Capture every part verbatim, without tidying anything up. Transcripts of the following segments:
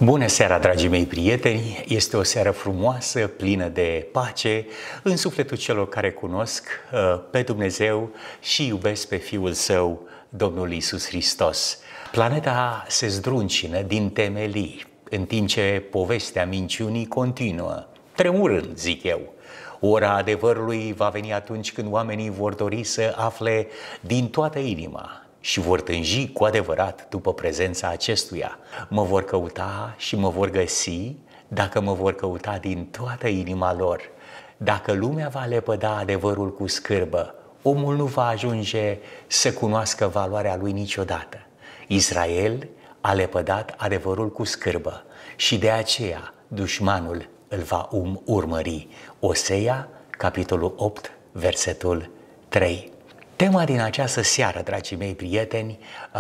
Bună seara, dragii mei prieteni! Este o seară frumoasă, plină de pace în sufletul celor care cunosc pe Dumnezeu și iubesc pe Fiul Său, Domnul Iisus Hristos. Planeta se zdruncină din temelii, în timp ce povestea minciunii continuă, tremurând, zic eu. Ora adevărului va veni atunci când oamenii vor dori să afle din toată inima și vor tânji cu adevărat după prezența acestuia. Mă vor căuta și mă vor găsi dacă mă vor căuta din toată inima lor. Dacă lumea va lepăda adevărul cu scârbă, omul nu va ajunge să cunoască valoarea lui niciodată. Israel a lepădat adevărul cu scârbă și de aceea dușmanul îl va urmări. Osea, capitolul opt, versetul trei. Tema din această seară, dragii mei prieteni,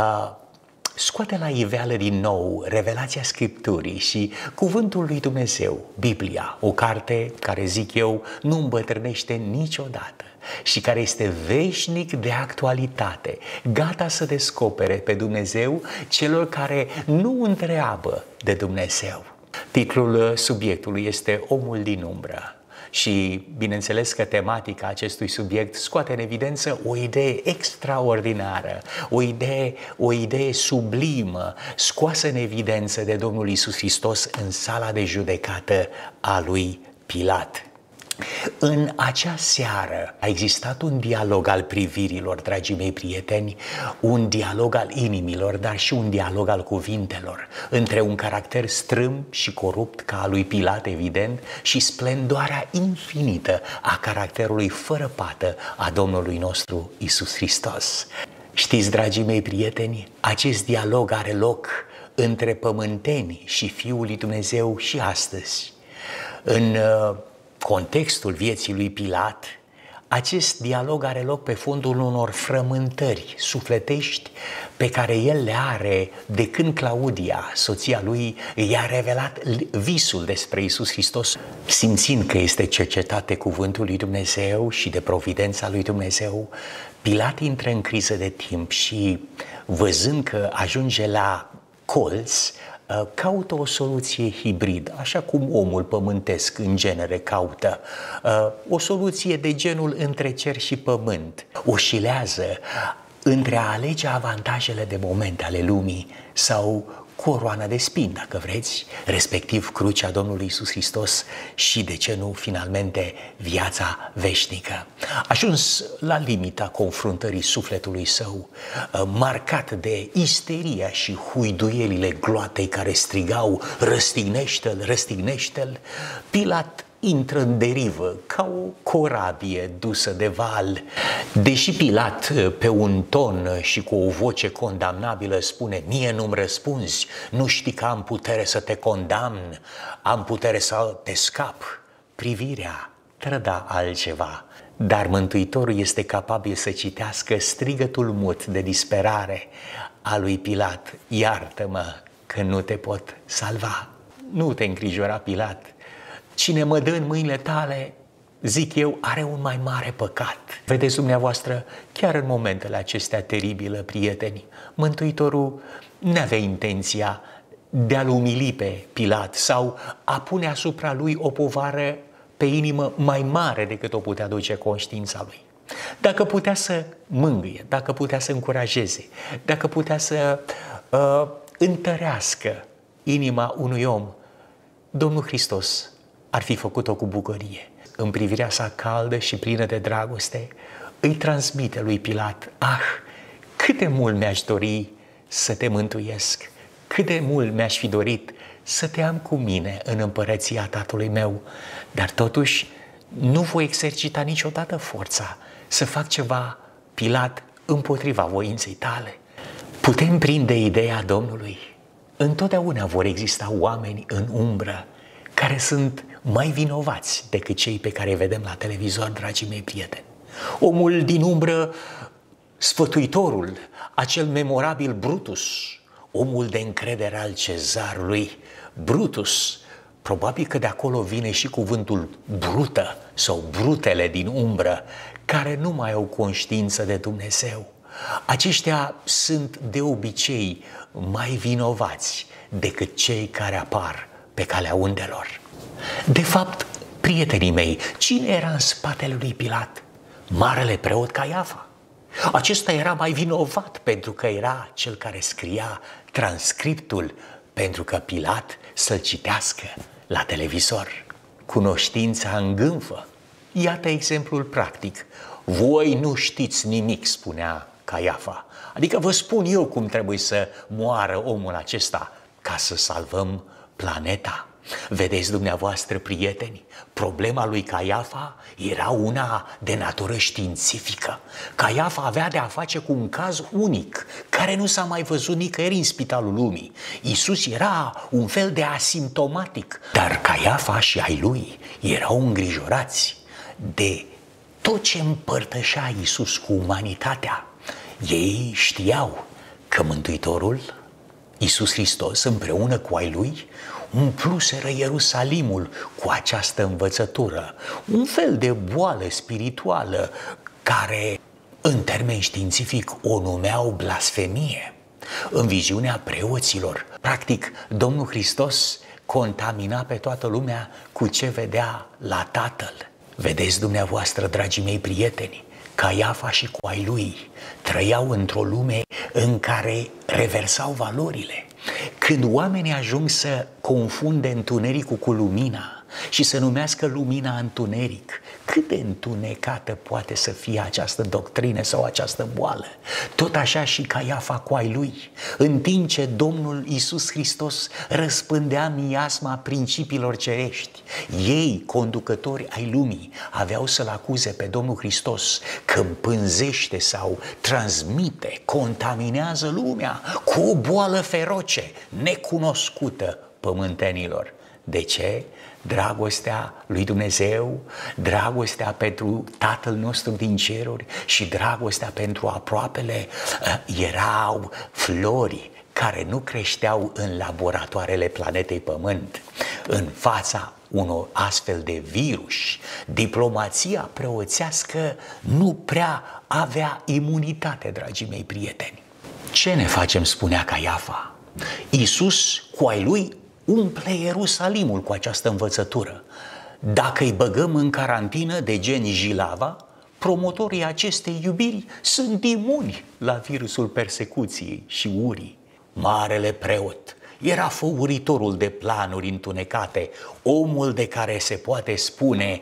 scoate la iveală din nou revelația Scripturii și cuvântul lui Dumnezeu, Biblia, o carte care, zic eu, nu îmbătrânește niciodată și care este veșnic de actualitate, gata să descopere pe Dumnezeu celor care nu întreabă de Dumnezeu. Titlul subiectului este Omul din umbră. Și bineînțeles că tematica acestui subiect scoate în evidență o idee extraordinară, o idee, o idee sublimă, scoasă în evidență de Domnul Iisus Hristos în sala de judecată a lui Pilat. În acea seară a existat un dialog al privirilor, dragii mei prieteni, un dialog al inimilor, dar și un dialog al cuvintelor, între un caracter strâmb și corupt ca al lui Pilat, evident, și splendoarea infinită a caracterului fără pată a Domnului nostru Iisus Hristos. Știți, dragii mei prieteni, acest dialog are loc între pământeni și Fiul lui Dumnezeu și astăzi. În contextul vieții lui Pilat, acest dialog are loc pe fondul unor frământări sufletești pe care el le are de când Claudia, soția lui, i-a revelat visul despre Iisus Hristos. Simțind că este cercetat de cuvântul lui Dumnezeu și de providența lui Dumnezeu, Pilat intră în criză de timp și, văzând că ajunge la colț, caută o soluție hibrid, așa cum omul pământesc în genere caută, o soluție de genul între cer și pământ. Oscilează între a alege avantajele de moment ale lumii sau coroana de spin, dacă vreți, respectiv crucea Domnului Iisus Hristos și, de ce nu, finalmente, viața veșnică. Ajuns la limita confruntării sufletului său, marcat de isteria și huiduielile gloatei care strigau răstignește-l, răstignește-l, Pilat intră în derivă ca o corabie dusă de val. Deși Pilat, pe un ton și cu o voce condamnabilă, spune: mie nu-mi răspunzi, nu știi că am putere să te condamn, am putere să te scap, privirea trăda altceva. Dar Mântuitorul este capabil să citească strigătul mut de disperare a lui Pilat: iartă-mă că nu te pot salva. Nu te îngrijora, Pilat, cine mă dă în mâinile tale, zic eu, are un mai mare păcat. Vedeți dumneavoastră, chiar în momentele acestea teribile, prieteni, Mântuitorul n-avea intenția de a-l umili pe Pilat sau a pune asupra lui o povară pe inimă mai mare decât o putea duce conștiința lui. Dacă putea să mângâie, dacă putea să încurajeze, dacă putea să uh, întărească inima unui om, Domnul Hristos ar fi făcut-o cu bucurie. În privirea sa caldă și plină de dragoste, îi transmite lui Pilat: ah, cât de mult mi-aș dori să te mântuiesc, cât de mult mi-aș fi dorit să te am cu mine în împărăția Tatălui meu, dar totuși nu voi exercita niciodată forța să fac ceva, Pilat, împotriva voinței tale. Putem prinde ideea Domnului. Întotdeauna vor exista oameni în umbră care sunt mai vinovați decât cei pe care îi vedem la televizor, dragii mei prieteni. Omul din umbră, sfătuitorul, acel memorabil Brutus, omul de încredere al cezarului, Brutus. Probabil că de acolo vine și cuvântul brută sau brutele din umbră, care nu mai au conștiință de Dumnezeu. Aceștia sunt de obicei mai vinovați decât cei care apar pe calea undelor. De fapt, prietenii mei, cine era în spatele lui Pilat? Marele preot Caiafa. Acesta era mai vinovat pentru că era cel care scria transcriptul pentru că Pilat să-l citească la televizor. Cunoștința îngânfă. Iată exemplul practic. Voi nu știți nimic, spunea Caiafa. Adică vă spun eu cum trebuie să moară omul acesta ca să salvăm planeta. Vedeți dumneavoastră, prieteni, problema lui Caiafa era una de natură științifică. Caiafa avea de a face cu un caz unic, care nu s-a mai văzut nicăieri în spitalul lumii. Iisus era un fel de asimptomatic, dar Caiafa și ai lui erau îngrijorați de tot ce împărtășea Iisus cu umanitatea. Ei știau că Mântuitorul, Iisus Hristos, împreună cu ai lui, umpluseră Ierusalimul cu această învățătură, un fel de boală spirituală care, în termen științific, o numeau blasfemie. În viziunea preoților, practic, Domnul Hristos contamina pe toată lumea cu ce vedea la Tatăl. Vedeți dumneavoastră, dragii mei prieteni, Caiafa și cu ai lui trăiau într-o lume în care reversau valorile. Când oamenii ajung să confunde întunericul cu lumina și să numească lumina întuneric, cât de întunecată poate să fie această doctrină sau această boală? Tot așa și Caiafa cu ai lui, în timp ce Domnul Iisus Hristos răspândea miasma principiilor cerești, ei, conducători ai lumii, aveau să-L acuze pe Domnul Hristos că împânzește sau transmite, contaminează lumea cu o boală feroce, necunoscută pământenilor. De ce? Dragostea lui Dumnezeu, dragostea pentru Tatăl nostru din ceruri și dragostea pentru aproapele erau flori care nu creșteau în laboratoarele planetei Pământ. În fața unor astfel de virus, diplomația preoțească nu prea avea imunitate, dragii mei prieteni. Ce ne facem, spunea Caiafa? Iisus cu ai lui umple Ierusalimul cu această învățătură. Dacă îi băgăm în carantină de gen Jilava, promotorii acestei iubiri sunt imuni la virusul persecuției și urii. Marele preot era făuritorul de planuri întunecate, omul de care se poate spune,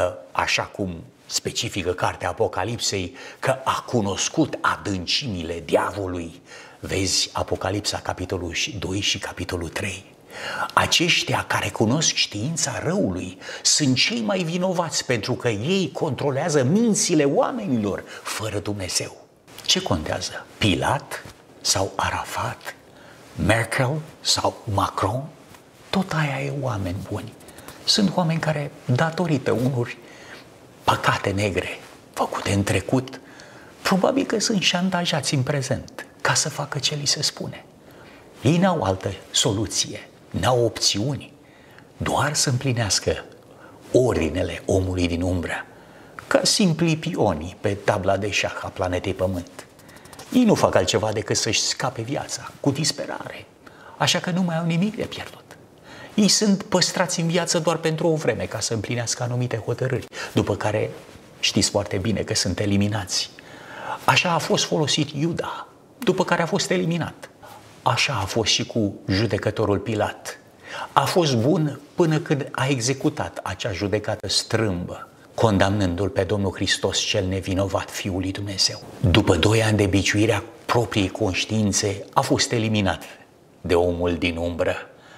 așa cum specifică cartea Apocalipsei, că a cunoscut adâncimile diavolului. Vezi Apocalipsa, capitolul doi și capitolul trei. Aceștia care cunosc știința răului sunt cei mai vinovați pentru că ei controlează mințile oamenilor fără Dumnezeu. Ce contează? Pilat sau Arafat? Merkel sau Macron? Tot aia e oameni buni. Sunt oameni care, datorită unor păcate negre făcute în trecut, probabil că sunt șantajați în prezent ca să facă ce li se spune. Ei n-au altă soluție, n-au opțiuni, doar să împlinească ordinele omului din umbră, ca simpli pioni pe tabla de șah a planetei Pământ. Ei nu fac altceva decât să-și scape viața cu disperare, așa că nu mai au nimic de pierdut. Ei sunt păstrați în viață doar pentru o vreme ca să împlinească anumite hotărâri, după care știți foarte bine că sunt eliminați. Așa a fost folosit Iuda, după care a fost eliminat. Așa a fost și cu judecătorul Pilat. A fost bun până când a executat acea judecată strâmbă, condamnându-l pe Domnul Hristos cel nevinovat, Fiul lui Dumnezeu. După doi ani de biciuirea propriei conștiințe, a fost eliminat de omul din umbră.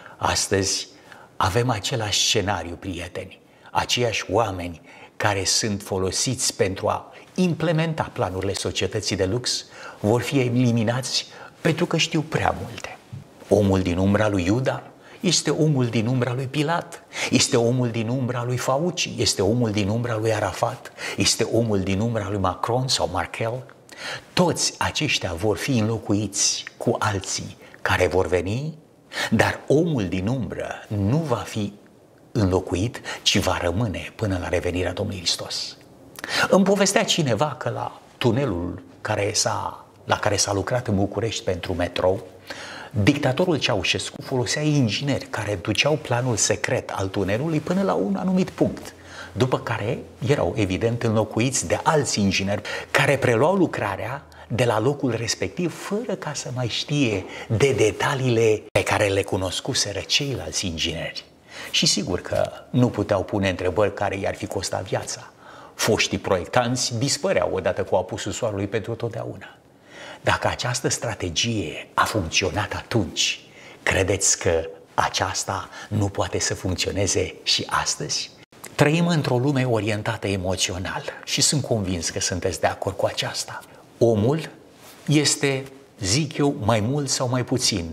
Astăzi avem același scenariu, prieteni, aceiași oameni care sunt folosiți pentru a implementa planurile societății de lux vor fi eliminați pentru că știu prea multe. Omul din umbra lui Iuda este omul din umbra lui Pilat, este omul din umbra lui Fauci, este omul din umbra lui Arafat, este omul din umbra lui Macron sau Merkel. Toți aceștia vor fi înlocuiți cu alții care vor veni, dar omul din umbră nu va fi înlocuit, ci va rămâne până la revenirea Domnului Hristos. Îmi povestea cineva că la tunelul care s-a la care s-a lucrat în București pentru metrou, dictatorul Ceaușescu folosea ingineri care duceau planul secret al tunelului până la un anumit punct, după care erau evident înlocuiți de alți ingineri care preluau lucrarea de la locul respectiv fără ca să mai știe de detaliile pe care le cunoscuseră ceilalți ingineri. Și sigur că nu puteau pune întrebări care i-ar fi costat viața. Foștii proiectanți dispăreau odată cu apusul soarelui pentru totdeauna. Dacă această strategie a funcționat atunci, credeți că aceasta nu poate să funcționeze și astăzi? Trăim într-o lume orientată emoțional și sunt convins că sunteți de acord cu aceasta. Omul este, zic eu, mai mult sau mai puțin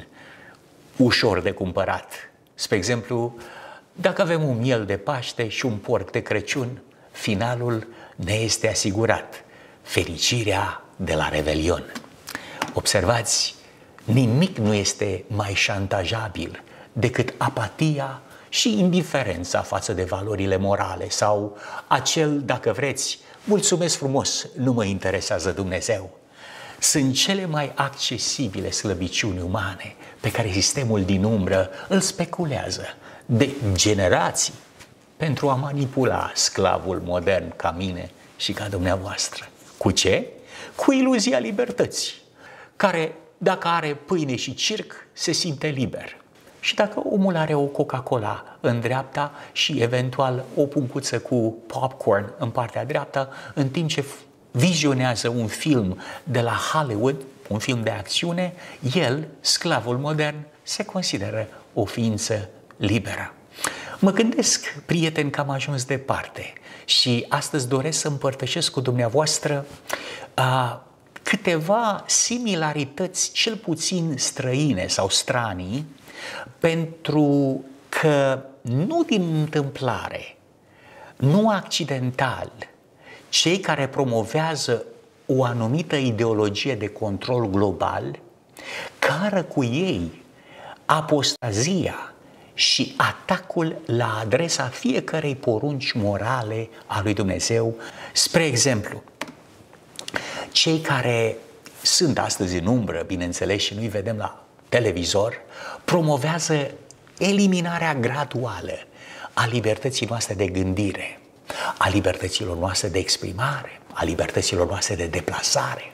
ușor de cumpărat. Spre exemplu, dacă avem un miel de Paște și un porc de Crăciun, finalul ne este asigurat: fericirea de la Revelion. Observați, nimic nu este mai șantajabil decât apatia și indiferența față de valorile morale sau acel, dacă vreți, mulțumesc frumos, nu mă interesează Dumnezeu. Sunt cele mai accesibile slăbiciuni umane pe care sistemul din umbră îl speculează de generații pentru a manipula sclavul modern ca mine și ca dumneavoastră. Cu ce? Cu iluzia libertății, care, dacă are pâine și circ, se simte liber. Și dacă omul are o Coca-Cola în dreapta și eventual o puncuță cu popcorn în partea dreaptă, în timp ce vizionează un film de la Hollywood, un film de acțiune, el, sclavul modern, se consideră o ființă liberă. Mă gândesc, prieteni, că am ajuns departe și astăzi doresc să împărtășesc cu dumneavoastră uh, câteva similarități, cel puțin străine sau stranii, pentru că nu din întâmplare, nu accidental, cei care promovează o anumită ideologie de control global cară cu ei apostazia și atacul la adresa fiecărei porunci morale a lui Dumnezeu. Spre exemplu, cei care sunt astăzi în umbră, bineînțeles, și nu-i vedem la televizor, promovează eliminarea graduală a libertății noastre de gândire, a libertăților noastre de exprimare, a libertăților noastre de deplasare.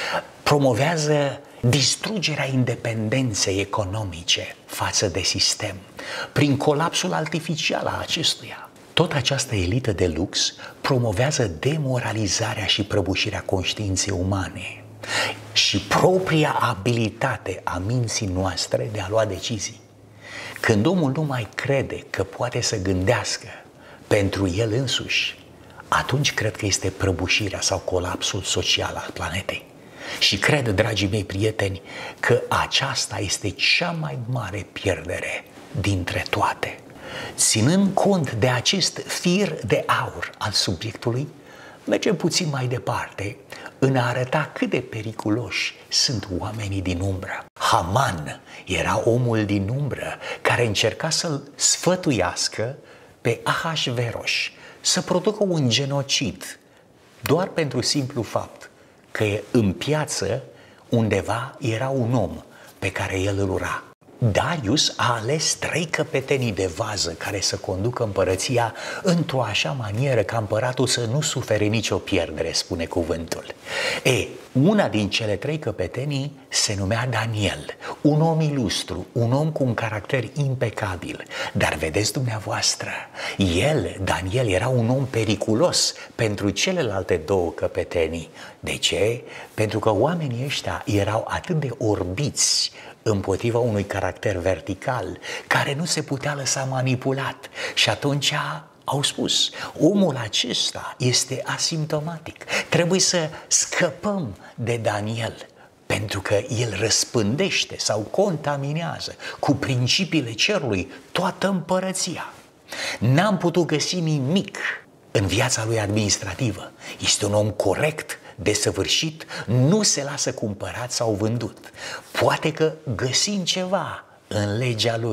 Promovează distrugerea independenței economice față de sistem, prin colapsul artificial al acestuia. Tot această elită de lux promovează demoralizarea și prăbușirea conștiinței umane și propria abilitate a minții noastre de a lua decizii. Când omul nu mai crede că poate să gândească pentru el însuși, atunci cred că este prăbușirea sau colapsul social al planetei. Și cred, dragii mei prieteni, că aceasta este cea mai mare pierdere dintre toate. Ținând cont de acest fir de aur al subiectului, mergem puțin mai departe în a arăta cât de periculoși sunt oamenii din umbră. Haman era omul din umbră care încerca să-l sfătuiască pe Ahasveros să producă un genocid doar pentru simplu fapt că în piață undeva era un om pe care el îl ura. Darius a ales trei căpetenii de vază care să conducă împărăția într-o așa manieră ca împăratul să nu sufere nicio pierdere, spune cuvântul. E, una din cele trei căpetenii se numea Daniel, un om ilustru, un om cu un caracter impecabil. Dar vedeți dumneavoastră, el, Daniel, era un om periculos pentru celelalte două căpetenii. De ce? Pentru că oamenii ăștia erau atât de orbiți împotriva unui caracter vertical care nu se putea lăsa manipulat. Și atunci au spus, omul acesta este asimptomatic, trebuie să scăpăm de Daniel, pentru că el răspândește sau contaminează cu principiile cerului toată împărăția. N-am putut găsi nimic în viața lui administrativă. Este un om corect, desăvârșit, nu se lasă cumpărat sau vândut. Poate că găsim ceva în legea lui.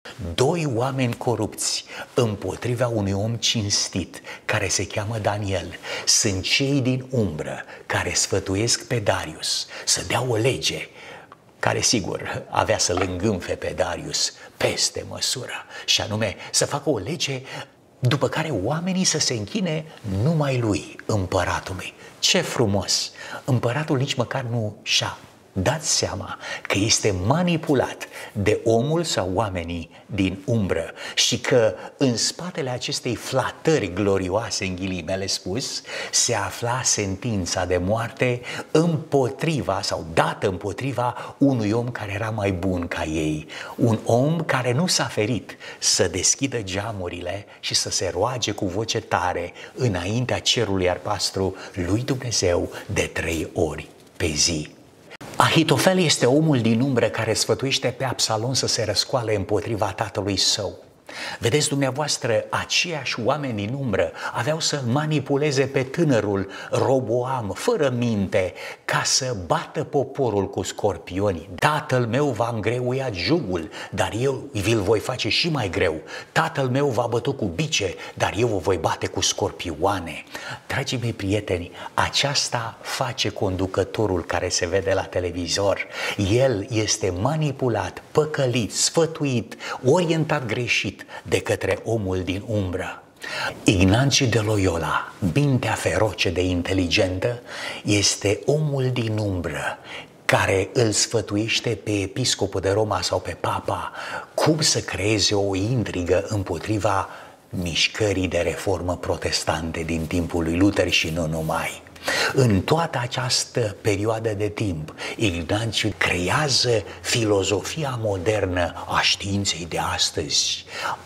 Doi oameni corupți împotriva unui om cinstit care se cheamă Daniel sunt cei din umbră care sfătuiesc pe Darius să dea o lege care, sigur, avea să-l îngânfe pe Darius peste măsură, și anume să facă o lege după care oamenii să se închine numai lui, împăratului. Ce frumos! Împăratul nici măcar nu și-a dat seama că este manipulat de omul sau oamenii din umbră și că în spatele acestei flatări glorioase, în ghilimele spus, se afla sentința de moarte împotriva sau dată împotriva unui om care era mai bun ca ei, un om care nu s-a ferit să deschidă geamurile și să se roage cu voce tare înaintea cerului albastru lui Dumnezeu de trei ori pe zi. Ahitofel este omul din umbră care sfătuiește pe Absalom să se răscoale împotriva tatălui său. Vedeți dumneavoastră, aceiași oameni din umbră aveau să manipuleze pe tânărul Roboam, fără minte, ca să bată poporul cu scorpioni. Tatăl meu va îngreuia jugul, dar eu vi-l voi face și mai greu. Tatăl meu va bătu cu bice, dar eu vă voi bate cu scorpioane. Dragii mei prieteni, aceasta face conducătorul care se vede la televizor. El este manipulat, păcălit, sfătuit, orientat greșit de către omul din umbră. Ignatiu de Loyola, mintea feroce de inteligentă, este omul din umbră care îl sfătuiește pe episcopul de Roma sau pe papa cum să creeze o intrigă împotriva mișcării de reformă protestante din timpul lui Luther și nu numai. În toată această perioadă de timp, Ignatiu creează filozofia modernă a științei de astăzi.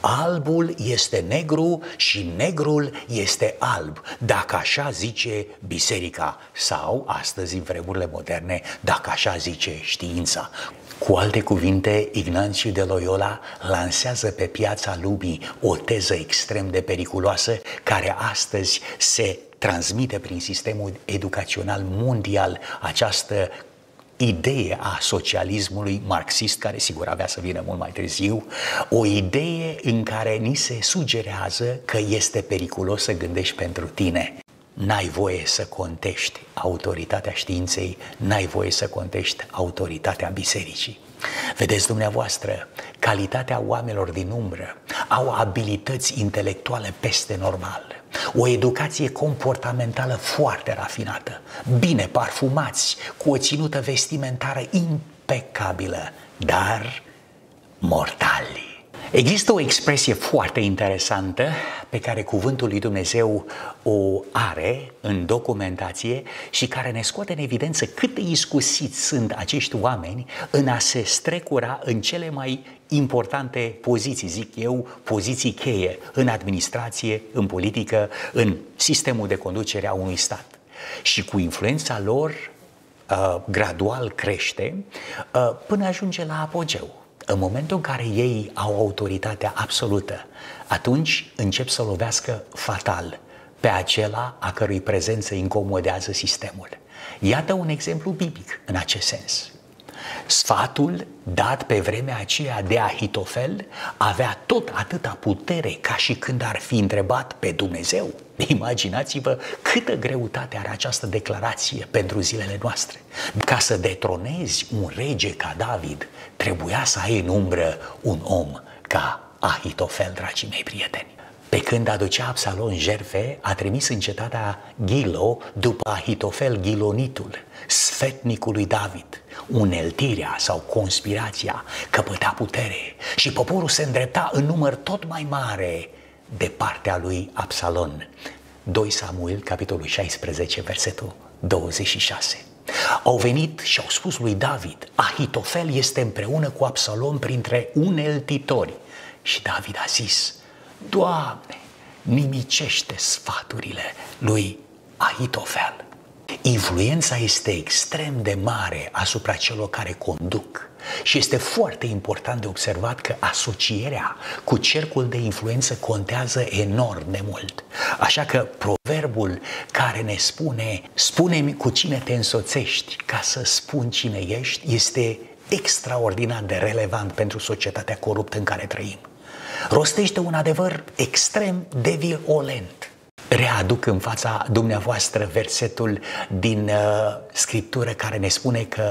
Albul este negru și negrul este alb, dacă așa zice biserica, sau astăzi, în vremurile moderne, dacă așa zice știința. Cu alte cuvinte, Ignatiu de Loyola lansează pe piața lumii o teză extrem de periculoasă care astăzi se transmite prin sistemul educațional mondial, această idee a socialismului marxist, care sigur avea să vină mult mai târziu, o idee în care ni se sugerează că este periculos să gândești pentru tine. N-ai voie să contești autoritatea științei, n-ai voie să contești autoritatea bisericii. Vedeți dumneavoastră, calitatea oamenilor din umbră au abilități intelectuale peste normal, o educație comportamentală foarte rafinată, bine parfumați, cu o ținută vestimentară impecabilă, dar mortali. Există o expresie foarte interesantă pe care cuvântul lui Dumnezeu o are în documentație și care ne scoate în evidență cât de iscusiți sunt acești oameni în a se strecura în cele mai importante poziții, zic eu, poziții cheie în administrație, în politică, în sistemul de conducere a unui stat. Și cu influența lor uh, gradual crește uh, până ajunge la apogeu. În momentul în care ei au autoritatea absolută, atunci încep să lovească fatal pe acela a cărui prezență incomodează sistemul. Iată un exemplu biblic în acest sens. Sfatul dat pe vremea aceea de Ahitofel avea tot atâta putere ca și când ar fi întrebat pe Dumnezeu. Imaginați-vă câtă greutate are această declarație pentru zilele noastre. Ca să detronezi un rege ca David, trebuia să ai în umbră un om ca Ahitofel, dragii mei prieteni. Pe când aducea Absalom jertfe, a trimis în cetatea Ghilo după Ahitofel Ghilonitul, sfetnicul lui David. Uneltirea sau conspirația căpătea putere și poporul se îndrepta în număr tot mai mare de partea lui Absalom. doi Samuel, capitolul șaisprezece, versetul douăzeci și șase. Au venit și au spus lui David: Ahitofel este împreună cu Absalom printre uneltitori. Și David a zis: Doamne, nimicește sfaturile lui Ahitofel. Influența este extrem de mare asupra celor care conduc și este foarte important de observat că asocierea cu cercul de influență contează enorm de mult. Așa că proverbul care ne spune: spune-mi cu cine te însoțești ca să spun cine ești, este extraordinar de relevant pentru societatea coruptă în care trăim. Rostește un adevăr extrem de violent. Readuc în fața dumneavoastră versetul din uh, Scriptură care ne spune că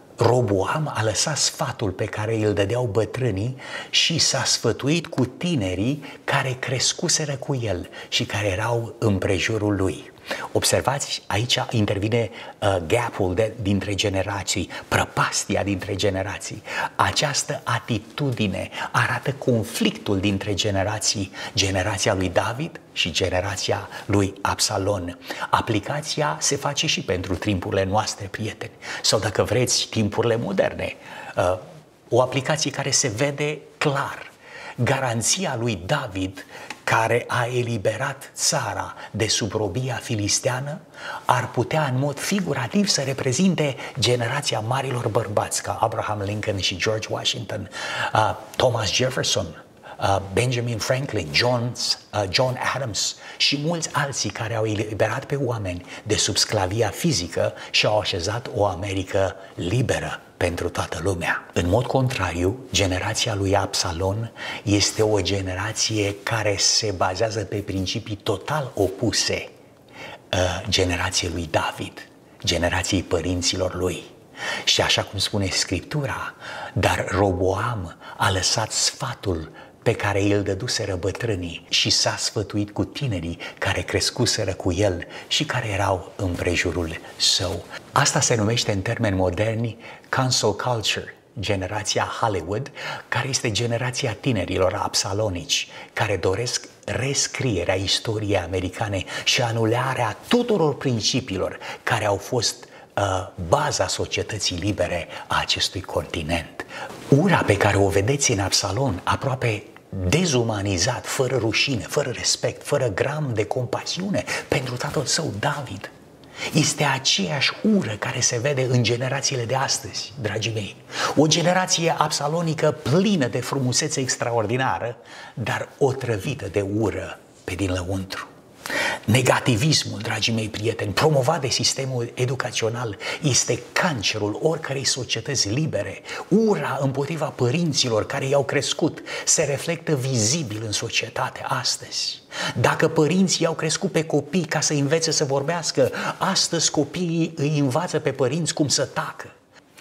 Roboam a lăsat sfatul pe care îl dădeau bătrânii și s-a sfătuit cu tinerii care crescuseră cu el și care erau împrejurul lui. Observați, aici intervine uh, gap-ul de, dintre generații, prăpastia dintre generații. Această atitudine arată conflictul dintre generații, generația lui David și generația lui Absalon. Aplicația se face și pentru timpurile noastre, prieteni, sau dacă vreți, timpurile moderne. Uh, o aplicație care se vede clar. Garanția lui David, care a eliberat țara de sub robia filisteană, ar putea în mod figurativ să reprezinte generația marilor bărbați ca Abraham Lincoln și George Washington, uh, Thomas Jefferson, uh, Benjamin Franklin, John, uh, John Adams și mulți alții care au eliberat pe oameni de sub sclavia fizică și au așezat o Americă liberă pentru toată lumea. În mod contrariu, generația lui Absalon este o generație care se bazează pe principii total opuse uh, generației lui David, generației părinților lui. Și așa cum spune Scriptura, dar Roboam a lăsat sfatul pe care îl dăduseră bătrânii și s-a sfătuit cu tinerii care crescuseră cu el și care erau împrejurul său. Asta se numește în termeni moderni cancel culture, generația Hollywood, care este generația tinerilor absalonici, care doresc rescrierea istoriei americane și anularea tuturor principiilor care au fost uh, baza societății libere a acestui continent. Ura pe care o vedeți în Absalon, aproape dezumanizat, fără rușine, fără respect, fără gram de compasiune pentru tatăl său David, este aceeași ură care se vede în generațiile de astăzi, dragii mei. O generație absalonică plină de frumusețe extraordinară, dar otrăvită de ură pe din lăuntru. Negativismul, dragii mei prieteni, promovat de sistemul educațional, este cancerul oricărei societăți libere. Ura împotriva părinților care i-au crescut se reflectă vizibil în societate astăzi. Dacă părinții i-au crescut pe copii ca să învețe să vorbească, astăzi copiii îi învață pe părinți cum să tacă.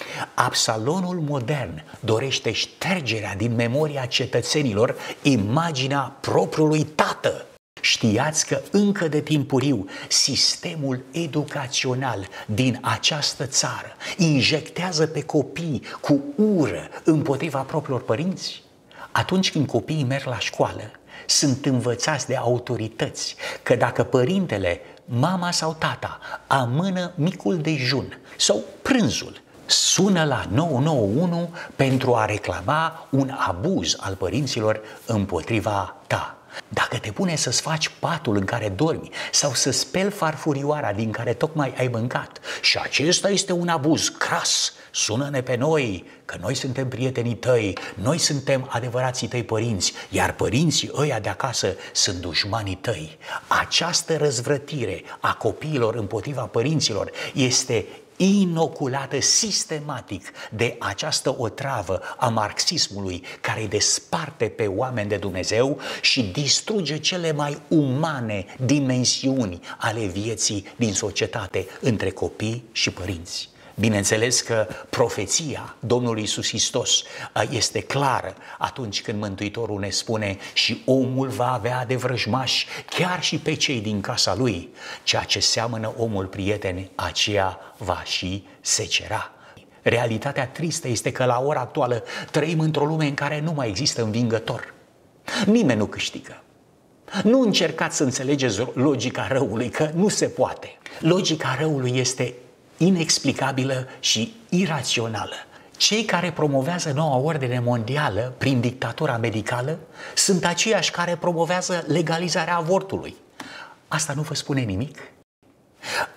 Absalonul modern dorește ștergerea din memoria cetățenilor imaginea propriului tată. Știați că încă de timpuriu sistemul educațional din această țară injectează pe copii cu ură împotriva propriilor părinți? Atunci când copiii merg la școală, sunt învățați de autorități că dacă părintele, mama sau tata amână micul dejun sau prânzul, sună la nouă nouă unu pentru a reclama un abuz al părinților împotriva ta. Dacă te pune să-ți faci patul în care dormi sau să speli farfurioara din care tocmai ai mâncat și acesta este un abuz cras, sună-ne pe noi, că noi suntem prietenii tăi, noi suntem adevărații tăi părinți, iar părinții ăia de acasă sunt dușmanii tăi. Această răzvrătire a copiilor împotriva părinților este inoculată sistematic de această otravă a marxismului care îi desparte pe oameni de Dumnezeu și distruge cele mai umane dimensiuni ale vieții din societate între copii și părinți. Bineînțeles că profeția Domnului Iisus Hristos este clară atunci când Mântuitorul ne spune și omul va avea de vrăjmași chiar și pe cei din casa lui. Ceea ce seamănă omul, prieteni, aceea va și secera. Realitatea tristă este că la ora actuală trăim într-o lume în care nu mai există învingător. Nimeni nu câștigă. Nu încercați să înțelegeți logica răului, că nu se poate. Logica răului este inexplicabilă și irațională. Cei care promovează noua ordine mondială prin dictatura medicală sunt aceiași care promovează legalizarea avortului. Asta nu vă spune nimic?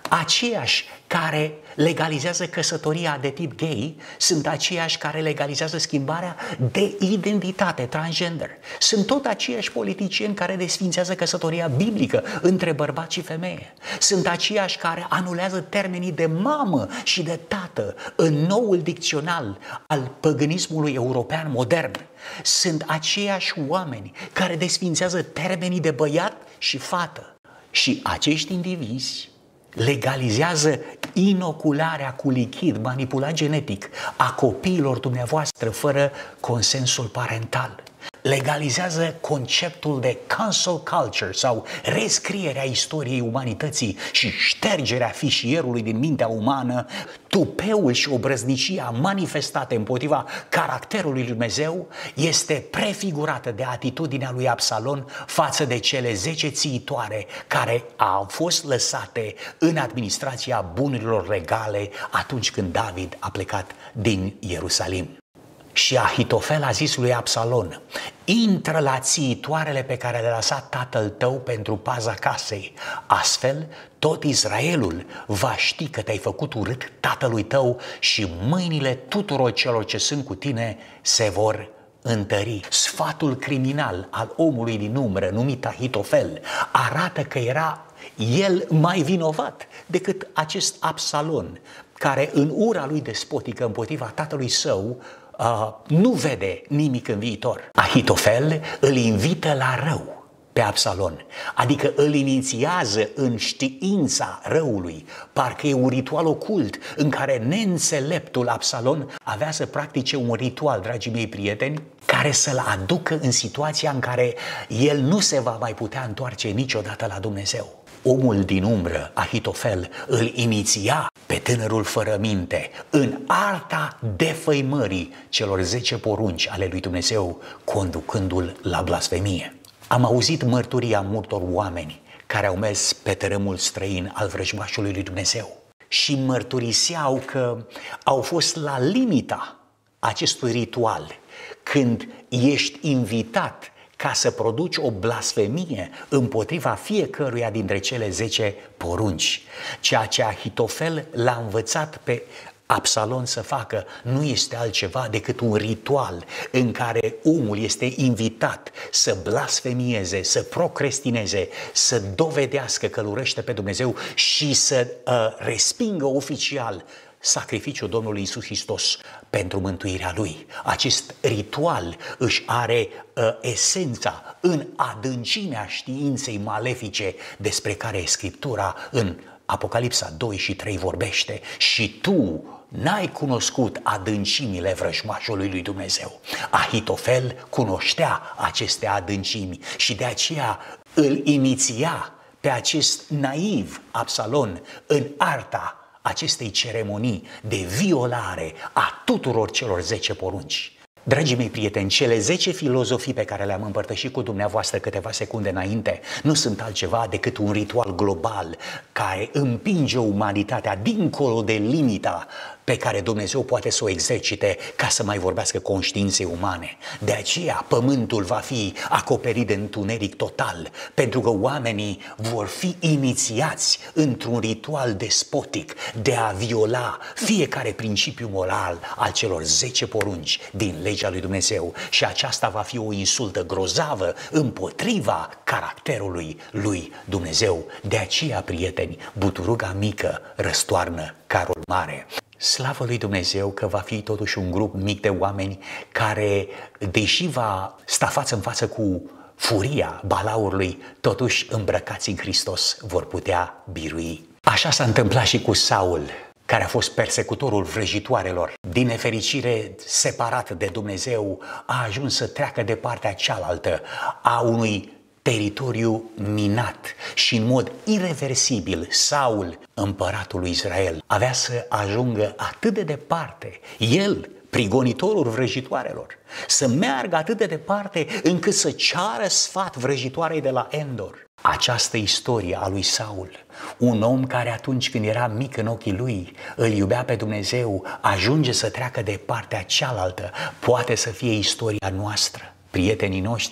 Aceiași care legalizează căsătoria de tip gay sunt aceiași care legalizează schimbarea de identitate transgender. Sunt tot aceiași politicieni care desfințează căsătoria biblică între bărbat și femeie. Sunt aceiași care anulează termenii de mamă și de tată în noul dicționar al păgânismului european modern. Sunt aceiași oameni care desfințează termenii de băiat și fată. Și acești indivizi legalizează inocularea cu lichid manipulat genetic a copiilor dumneavoastră fără consensul parental. Legalizează conceptul de cancel culture sau rescrierea istoriei umanității și ștergerea fișierului din mintea umană, tupeul și obrăznicia manifestate împotriva caracterului lui Dumnezeu este prefigurată de atitudinea lui Absalom față de cele zece țiitoare care au fost lăsate în administrația bunurilor regale atunci când David a plecat din Ierusalim. Și Ahitofel a zis lui Absalom: intră la țiitoarele pe care le-a lăsat tatăl tău pentru paza casei. Astfel, tot Israelul va ști că te-ai făcut urât tatălui tău și mâinile tuturor celor ce sunt cu tine se vor întări. Sfatul criminal al omului din umbră, numit Ahitofel, arată că era el mai vinovat decât acest Absalom, care în ura lui despotică împotriva tatălui său Uh, nu vede nimic în viitor. Ahitofel îl invită la rău pe Absalom, adică îl inițiază în știința răului. Parcă e un ritual ocult în care neînțeleptul Absalom avea să practice un ritual, dragii mei prieteni, care să-l aducă în situația în care el nu se va mai putea întoarce niciodată la Dumnezeu. Omul din umbră, Ahitofel, îl iniția pe tânărul fără minte în arta defăimării celor zece porunci ale lui Dumnezeu, conducându-l la blasfemie. Am auzit mărturia multor oameni care au mers pe tărâmul străin al vrăjmașului lui Dumnezeu și mărturiseau că au fost la limita acestui ritual când ești invitat ca să produci o blasfemie împotriva fiecăruia dintre cele zece porunci. Ceea ce Ahitofel l-a învățat pe Absalom să facă nu este altceva decât un ritual în care omul este invitat să blasfemieze, să procrastineze, să dovedească că îl urăște pe Dumnezeu și să uh, respingă oficial sacrificiul Domnului Iisus Hristos pentru mântuirea lui. Acest ritual își are uh, esența în adâncimea științei malefice despre care Scriptura în Apocalipsa doi și trei vorbește. Și tu n-ai cunoscut adâncimile vrăjmașului lui Dumnezeu. Ahitofel cunoștea aceste adâncimi și de aceea îl iniția pe acest naiv Absalom în arta acestei ceremonii de violare a tuturor celor zece porunci. Dragii mei prieteni, cele zece filozofii pe care le-am împărtășit cu dumneavoastră câteva secunde înainte nu sunt altceva decât un ritual global care împinge umanitatea dincolo de limita pe care Dumnezeu poate să o exercite ca să mai vorbească conștiinței umane. De aceea pământul va fi acoperit de întuneric total, pentru că oamenii vor fi inițiați într-un ritual despotic de a viola fiecare principiu moral al celor zece porunci din legea lui Dumnezeu și aceasta va fi o insultă grozavă împotriva caracterului lui Dumnezeu. De aceea, prieteni, buturuga mică răstoarnă carul mare. Slavă lui Dumnezeu că va fi totuși un grup mic de oameni care, deși va sta față în față cu furia balaurului, totuși îmbrăcați în Hristos vor putea birui. Așa s-a întâmplat și cu Saul, care a fost persecutorul vrăjitoarelor. Din nefericire, separat de Dumnezeu, a ajuns să treacă de partea cealaltă a unui teritoriu minat și în mod irreversibil. Saul, împăratul lui Israel, avea să ajungă atât de departe, el, prigonitorul vrăjitoarelor, să meargă atât de departe încât să ceară sfat vrăjitoarei de la Endor. Această istorie a lui Saul, un om care atunci când era mic în ochii lui, îl iubea pe Dumnezeu, ajunge să treacă de partea cealaltă, poate să fie istoria noastră. Prietenii noștri,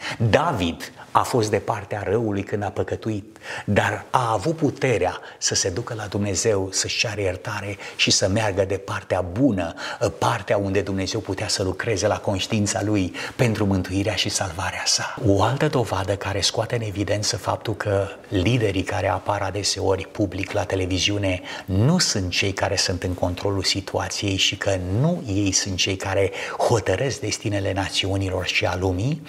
David a fost de partea răului când a păcătuit, dar a avut puterea să se ducă la Dumnezeu, să-și ceară iertare și să meargă de partea bună, partea unde Dumnezeu putea să lucreze la conștiința lui pentru mântuirea și salvarea sa. O altă dovadă care scoate în evidență faptul că liderii care apar adeseori public la televiziune nu sunt cei care sunt în controlul situației și că nu ei sunt cei care hotărăsc destinele națiunilor și a lumii,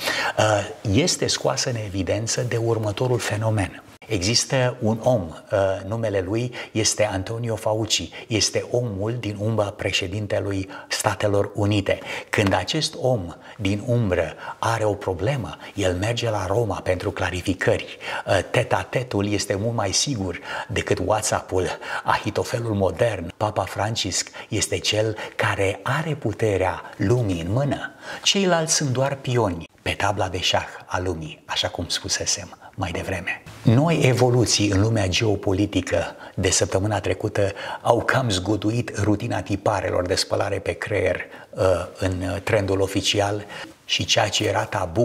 este scoasă în evidență de următorul fenomen. Există un om, numele lui este Antonio Fauci, este omul din umbra președintelui Statelor Unite. Când acest om din umbră are o problemă, el merge la Roma pentru clarificări. Teta-tetul este mult mai sigur decât WhatsApp-ul, ahitofelul modern. Papa Francisc este cel care are puterea lumii în mână. Ceilalți sunt doar pioni pe tabla de șah a lumii, așa cum spusesem mai devreme. Noi evoluții în lumea geopolitică de săptămâna trecută au cam zguduit rutina tiparelor de spălare pe creier uh, în trendul oficial și ceea ce era tabu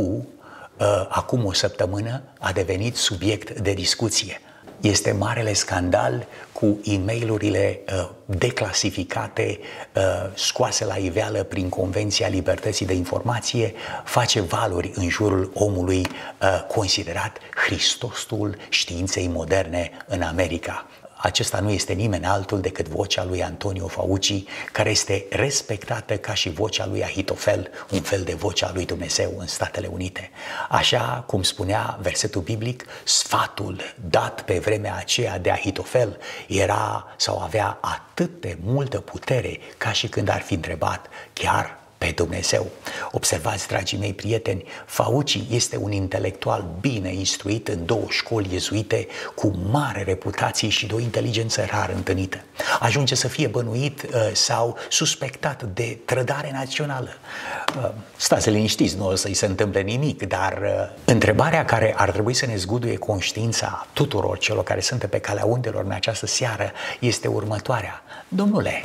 uh, acum o săptămână a devenit subiect de discuție. Este marele scandal cu e-mail-urile uh, declasificate, uh, scoase la iveală prin Convenția Libertății de Informație, face valuri în jurul omului uh, considerat Hristosul științei moderne în America. Acesta nu este nimeni altul decât vocea lui Antonio Fauci, care este respectată ca și vocea lui Ahitofel, un fel de vocea lui Dumnezeu în Statele Unite. Așa cum spunea versetul biblic, sfatul dat pe vremea aceea de Ahitofel era sau avea atât de multă putere ca și când ar fi întrebat chiar pe Dumnezeu. Observați, dragii mei prieteni, Fauci este un intelectual bine instruit în două școli iezuite, cu mare reputație și de o inteligență rar întâlnită. Ajunge să fie bănuit uh, sau suspectat de trădare națională. Uh, stați liniștiți, nu o să-i se întâmple nimic, dar uh, întrebarea care ar trebui să ne zguduie conștiința tuturor celor care sunt pe calea undelor în această seară este următoarea. Domnule,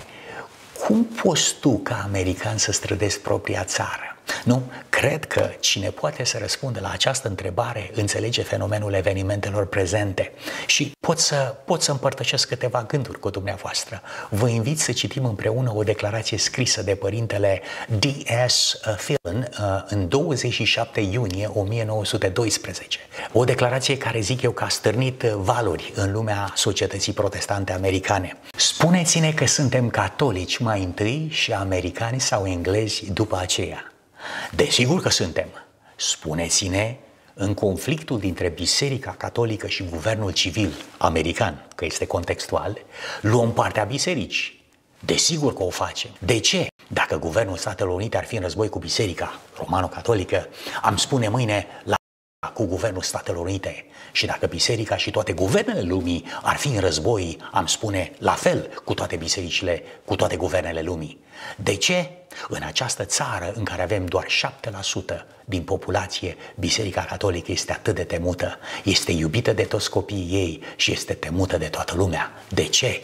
cum poți tu, ca american, să strădezi propria țară? Nu? Cred că cine poate să răspunde la această întrebare înțelege fenomenul evenimentelor prezente și pot să, pot să împărtășesc câteva gânduri cu dumneavoastră. Vă invit să citim împreună o declarație scrisă de părintele D S Phelan în douăzeci și șapte iunie o mie nouă sute doisprezece. O declarație care zic eu că a stârnit valuri în lumea societății protestante americane. Spuneți-ne că suntem catolici mai întâi și americani sau englezi după aceea. Desigur că suntem. Spuneți-ne, în conflictul dintre Biserica Catolică și guvernul civil american, că este contextual, luăm partea bisericii. Desigur că o facem. De ce? Dacă guvernul Statelor Unite ar fi în război cu Biserica Romano-Catolică, am spune mâine la cu guvernul Statelor Unite. Și dacă biserica și toate guvernele lumii ar fi în război, am spune la fel cu toate bisericile, cu toate guvernele lumii. De ce? În această țară în care avem doar șapte la sută din populație, Biserica Catolică este atât de temută, este iubită de toți copiii ei și este temută de toată lumea. De ce?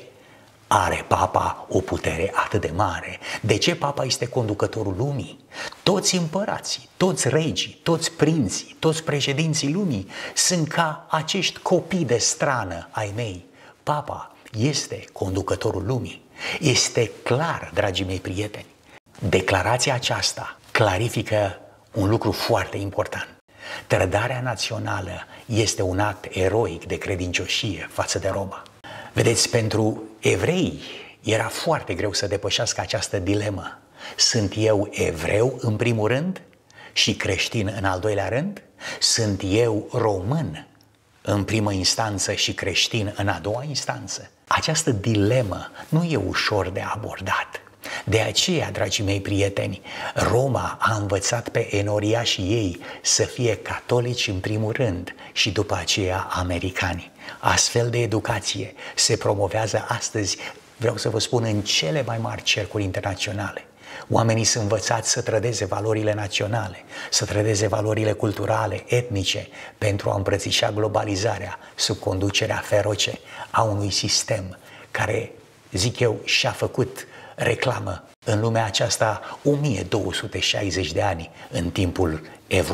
Are Papa o putere atât de mare? De ce Papa este conducătorul lumii? Toți împărații, toți regii, toți prinții, toți președinții lumii sunt ca acești copii de strană ai mei. Papa este conducătorul lumii. Este clar, dragii mei prieteni, declarația aceasta clarifică un lucru foarte important. Trădarea națională este un act eroic de credincioșie față de Roma. Vedeți, pentru evrei era foarte greu să depășească această dilemă. Sunt eu evreu în primul rând și creștin în al doilea rând? Sunt eu român în primă instanță și creștin în a doua instanță? Această dilemă nu e ușor de abordat. De aceea, dragii mei prieteni, Roma a învățat pe enoriașii ei să fie catolici în primul rând și după aceea americani. Astfel de educație se promovează astăzi, vreau să vă spun, în cele mai mari cercuri internaționale. Oamenii sunt învățați să trădeze valorile naționale, să trădeze valorile culturale, etnice, pentru a îmbrățișa globalizarea sub conducerea feroce a unui sistem care, zic eu, și-a făcut reclamă în lumea aceasta o mie două sute șaizeci de ani în timpul evului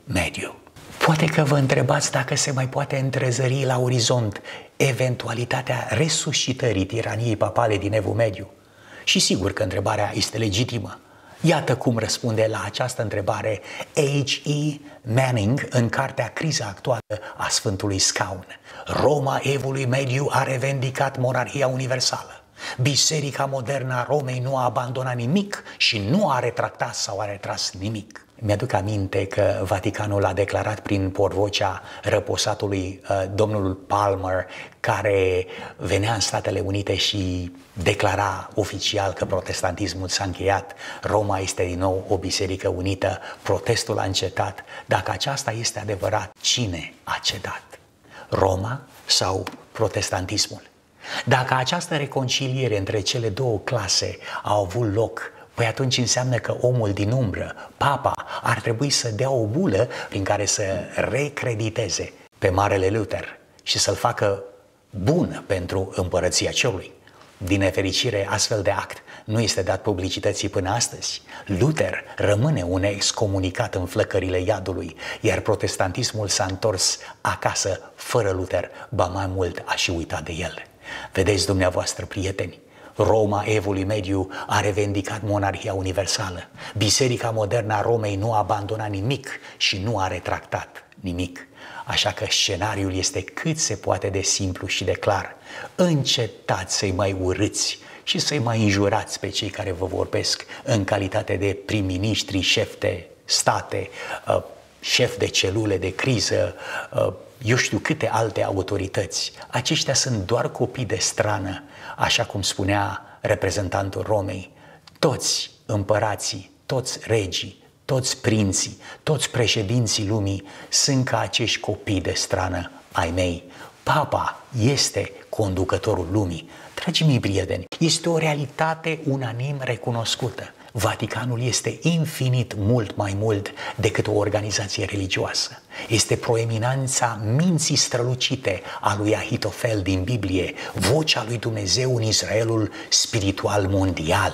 Mediu. Poate că vă întrebați dacă se mai poate întrezări la orizont eventualitatea resuscitării tiraniei papale din Evul Mediu. Și sigur că întrebarea este legitimă. Iată cum răspunde la această întrebare H E Manning în cartea Criza actuală a Sfântului Scaun. Roma Evului Mediu a revendicat monarhia universală. Biserica modernă a Romei nu a abandonat nimic și nu a retractat sau a retras nimic. Mi-aduc aminte că Vaticanul a declarat prin porvocea răposatului uh, domnul Palmer, care venea în Statele Unite și declara oficial că protestantismul s-a încheiat, Roma este din nou o biserică unită, protestul a încetat. Dacă aceasta este adevărat, cine a cedat? Roma sau protestantismul? Dacă această reconciliere între cele două clase a avut loc, păi atunci înseamnă că omul din umbră, papa, ar trebui să dea o bulă prin care să recrediteze pe Marele Luther și să-l facă bun pentru împărăția cerului. Din nefericire, astfel de act nu este dat publicității până astăzi. Luther rămâne un excomunicat în flăcările iadului, iar protestantismul s-a întors acasă fără Luther, ba mai mult a și uitat de el. Vedeți dumneavoastră, prieteni, Roma Evului Mediu a revendicat monarhia universală. Biserica modernă a Romei nu a abandonat nimic și nu a retractat nimic. Așa că scenariul este cât se poate de simplu și de clar. Încetați să-i mai urâți și să-i mai înjurați pe cei care vă vorbesc în calitate de prim-ministri, șef de state, șef de celule de criză, eu știu câte alte autorități. Aceștia sunt doar copii de strană, așa cum spunea reprezentantul Romei. Toți împărații, toți regii, toți prinții, toți președinții lumii sunt ca acești copii de strană ai mei. Papa este conducătorul lumii. Dragii mei prieteni, este o realitate unanim recunoscută. Vaticanul este infinit mult mai mult decât o organizație religioasă. Este proeminența minții strălucite a lui Ahitofel din Biblie, vocea lui Dumnezeu în Israelul spiritual mondial.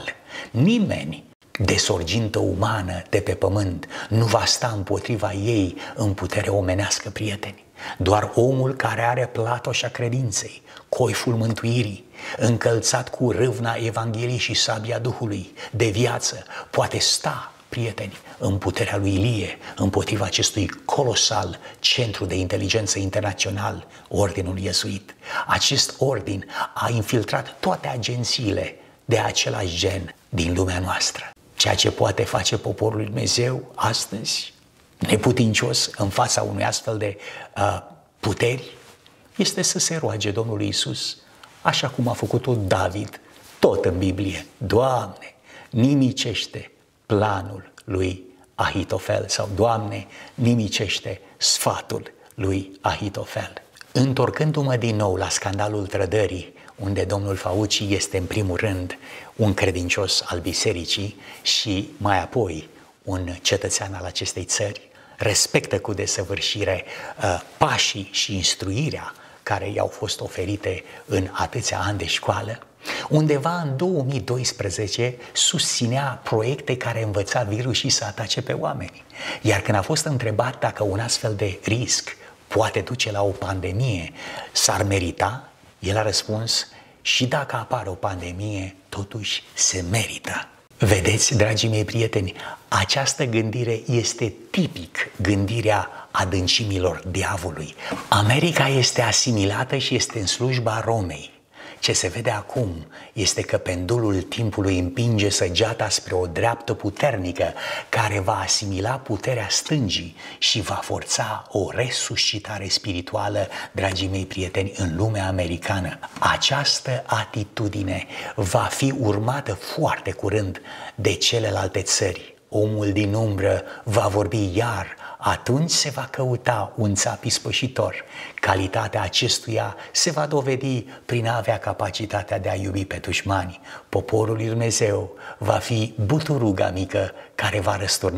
Nimeni de sorgintă umană de pe pământ nu va sta împotriva ei în putere omenească, prieteni. Doar omul care are platoșa credinței, coiful mântuirii, încălțat cu râvna Evangheliei și sabia Duhului de viață, poate sta, prieteni, în puterea lui Ilie, împotriva acestui colosal centru de inteligență internațional, Ordinul Iesuit. Acest ordin a infiltrat toate agențiile de același gen din lumea noastră. Ceea ce poate face poporul lui Dumnezeu astăzi, neputincios în fața unui astfel de uh, puteri, este să se roage Domnului Iisus, așa cum a făcut-o David, tot în Biblie. Doamne, nimicește planul lui Ahitofel sau Doamne, nimicește sfatul lui Ahitofel. Întorcându-mă din nou la scandalul trădării, unde domnul Fauci este în primul rând un credincios al bisericii și mai apoi un cetățean al acestei țări, respectă cu desăvârșire uh, pașii și instruirea care i-au fost oferite în atâția ani de școală. Undeva în două mii doisprezece susținea proiecte care învăța virusii să atace pe oameni. Iar când a fost întrebat dacă un astfel de risc poate duce la o pandemie, s-ar merita, el a răspuns: și dacă apare o pandemie, totuși se merită. Vedeți, dragii mei prieteni, această gândire este tipic gândirea adâncimilor diavolului. America este asimilată și este în slujba Romei. Ce se vede acum este că pendulul timpului împinge săgeata spre o dreaptă puternică care va asimila puterea stângii și va forța o resuscitare spirituală, dragii mei prieteni, în lumea americană. Această atitudine va fi urmată foarte curând de celelalte țări. Omul din umbră va vorbi iar. Atunci se va căuta un țap ispășitor. Calitatea acestuia se va dovedi prin a avea capacitatea de a iubi pe dușmani. Poporul lui Dumnezeu va fi buturuga mică care va răsturna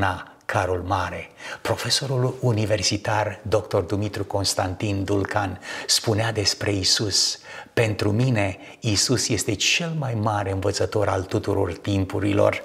Carol Mare. Profesorul universitar doctor Dumitru Constantin Dulcan spunea despre Isus: pentru mine, Isus este cel mai mare învățător al tuturor timpurilor.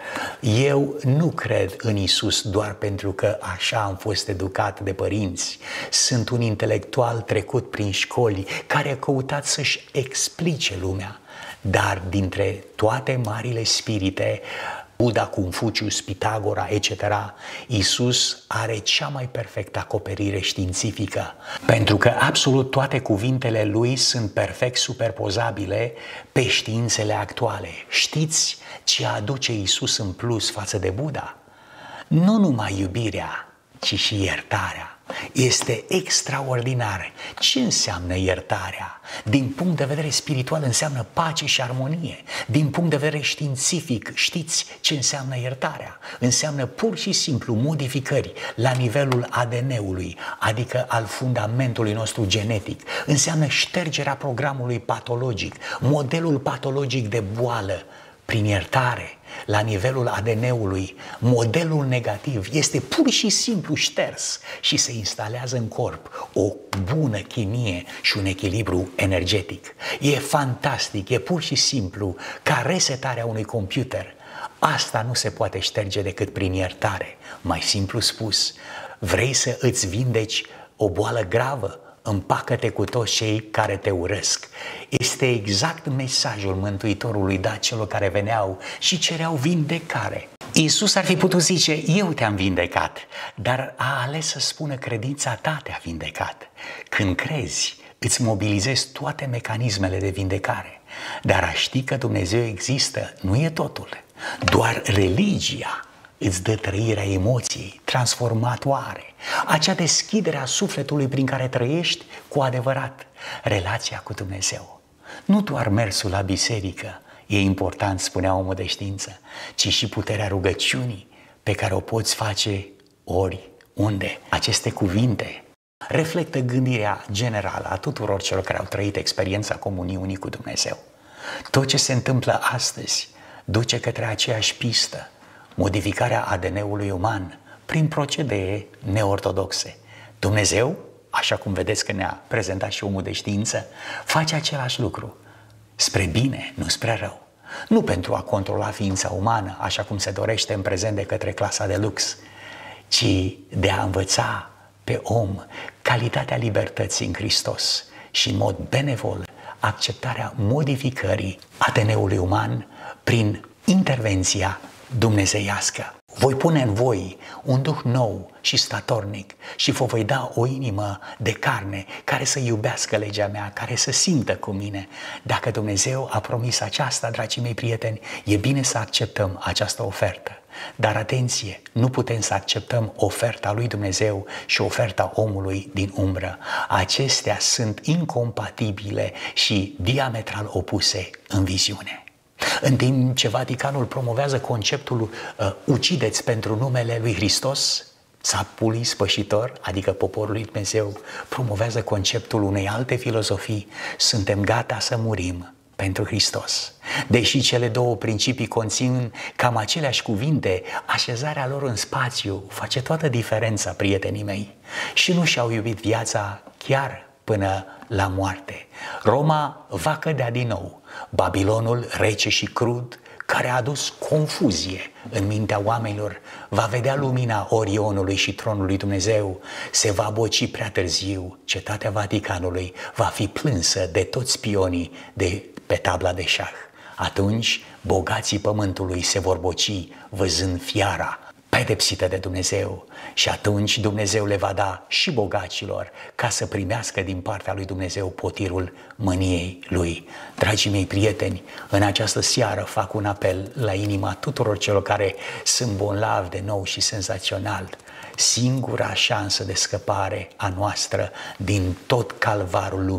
Eu nu cred în Isus doar pentru că așa am fost educat de părinți. Sunt un intelectual trecut prin școli care a căutat să-și explice lumea. Dar dintre toate marile spirite, Buddha, Confucius, Pitagora, et cetera, Isus are cea mai perfectă acoperire științifică, pentru că absolut toate cuvintele lui sunt perfect superpozabile pe științele actuale. Știți ce aduce Isus în plus față de Buddha? Nu numai iubirea, ci și iertarea. Este extraordinar. Ce înseamnă iertarea? Din punct de vedere spiritual înseamnă pace și armonie. Din punct de vedere științific, știți ce înseamnă iertarea? Înseamnă pur și simplu modificări la nivelul A D N-ului, adică al fundamentului nostru genetic. Înseamnă ștergerea programului patologic, modelul patologic de boală. Prin iertare, la nivelul A D N-ului, modelul negativ este pur și simplu șters și se instalează în corp o bună chimie și un echilibru energetic. E fantastic, e pur și simplu ca resetarea unui computer. Asta nu se poate șterge decât prin iertare. Mai simplu spus, vrei să îți vindeci o boală gravă? Împacă-te cu toți cei care te urăsc. Este exact mesajul Mântuitorului dat celor care veneau și cereau vindecare. Iisus ar fi putut zice: eu te-am vindecat, dar a ales să spună: credința ta te-a vindecat. Când crezi, îți mobilizezi toate mecanismele de vindecare. Dar a ști că Dumnezeu există nu e totul. Doar religia îți dă trăirea emoției transformatoare, acea deschidere a sufletului prin care trăiești cu adevărat relația cu Dumnezeu. Nu doar mersul la biserică e important, spunea omul de știință, ci și puterea rugăciunii pe care o poți face oriunde. Aceste cuvinte reflectă gândirea generală a tuturor celor care au trăit experiența comuniunii cu Dumnezeu. Tot ce se întâmplă astăzi duce către aceeași pistă: modificarea A D N-ului uman prin procedee neortodoxe. Dumnezeu, așa cum vedeți că ne-a prezentat și omul de știință, face același lucru, spre bine, nu spre rău. Nu pentru a controla ființa umană, așa cum se dorește în prezent de către clasa de lux, ci de a învăța pe om calitatea libertății în Hristos și, în mod benevol, acceptarea modificării A D N-ului uman prin intervenția dumnezeiască. Voi pune în voi un duh nou și statornic și vă voi da o inimă de carne care să iubească legea mea, care să simtă cu mine. Dacă Dumnezeu a promis aceasta, dragii mei prieteni, e bine să acceptăm această ofertă. Dar atenție, nu putem să acceptăm oferta lui Dumnezeu și oferta omului din umbră. Acestea sunt incompatibile și diametral opuse în viziune. În timp ce Vaticanul promovează conceptul uh, ucideți pentru numele lui Hristos, țapului spășitor, adică poporul lui Dumnezeu, promovează conceptul unei alte filozofii: suntem gata să murim pentru Hristos. Deși cele două principii conțin cam aceleași cuvinte, așezarea lor în spațiu face toată diferența, prietenii mei. Și nu și-au iubit viața chiar până la moarte. Roma va cădea din nou. Babilonul rece și crud, care a adus confuzie în mintea oamenilor, va vedea lumina Orionului și tronului Dumnezeu, se va boci prea târziu, cetatea Vaticanului va fi plânsă de toți spionii de pe tabla de șah. Atunci bogații pământului se vor boci văzând fiara pedepsită de Dumnezeu și atunci Dumnezeu le va da și bogacilor ca să primească din partea lui Dumnezeu potirul mâniei lui. Dragii mei prieteni, în această seară fac un apel la inima tuturor celor care sunt bonlavi de nou și senzațional. Singura șansă de scăpare a noastră din tot calvarul lumii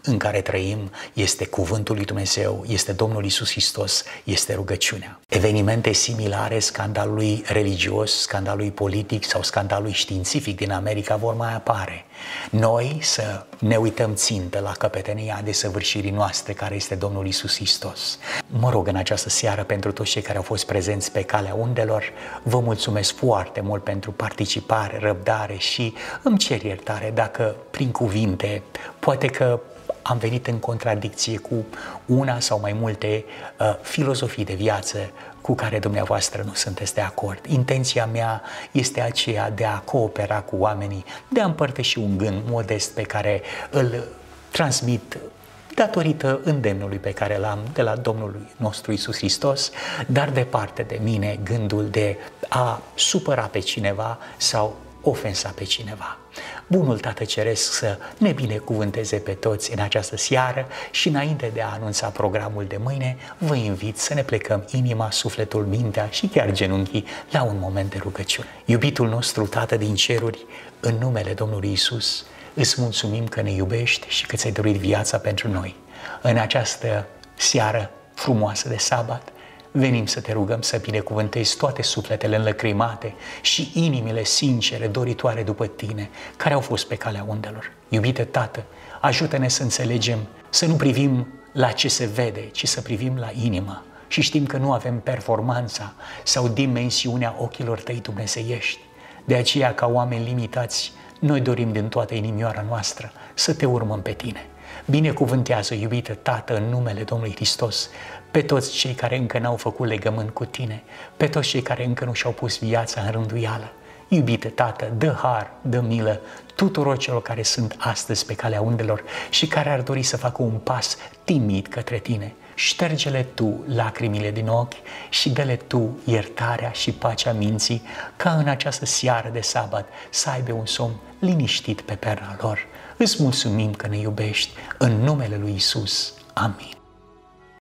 în care trăim este cuvântul lui Dumnezeu, este Domnul Iisus Hristos, este rugăciunea. Evenimente similare scandalului religios, scandalului politic sau scandalului științific din America vor mai apare. Noi să ne uităm țintă la căpetenia desăvârșirii noastre, care este Domnul Iisus Hristos. Mă rog în această seară pentru toți cei care au fost prezenți pe calea undelor, vă mulțumesc foarte mult pentru participare, răbdare și îmi cer iertare dacă prin cuvinte poate că am venit în contradicție cu una sau mai multe uh, filozofii de viață cu care dumneavoastră nu sunteți de acord. Intenția mea este aceea de a coopera cu oamenii, de a împărtăși un gând modest pe care îl transmit datorită îndemnului pe care l-am de la Domnul nostru Iisus Hristos, dar departe de mine gândul de a supăra pe cineva sau ofensa pe cineva. Bunul Tată Ceresc să ne binecuvânteze pe toți în această seară și înainte de a anunța programul de mâine, vă invit să ne plecăm inima, sufletul, mintea și chiar genunchii la un moment de rugăciune. Iubitul nostru Tată din ceruri, în numele Domnului Iisus, îți mulțumim că ne iubești și că ți-ai dorit viața pentru noi. În această seară frumoasă de sabat, venim să te rugăm să binecuvântezi toate sufletele înlăcrimate și inimile sincere, doritoare după tine, care au fost pe calea undelor. Iubite Tată, ajută-ne să înțelegem, să nu privim la ce se vede, ci să privim la inimă. Și știm că nu avem performanța sau dimensiunea ochilor tăi dumnezeiești. De aceea, ca oameni limitați, noi dorim din toată inimioara noastră să te urmăm pe tine. Binecuvântează, iubită Tată, în numele Domnului Hristos, pe toți cei care încă n-au făcut legământ cu tine, pe toți cei care încă nu și-au pus viața în rânduială. Iubite Tată, dă har, dă milă tuturor celor care sunt astăzi pe calea undelor și care ar dori să facă un pas timid către tine. Șterge-le tu lacrimile din ochi și dă-le tu iertarea și pacea minții, ca în această seară de sabat să aibă un somn liniștit pe perna lor. Îți mulțumim că ne iubești, în numele lui Iisus. Amin.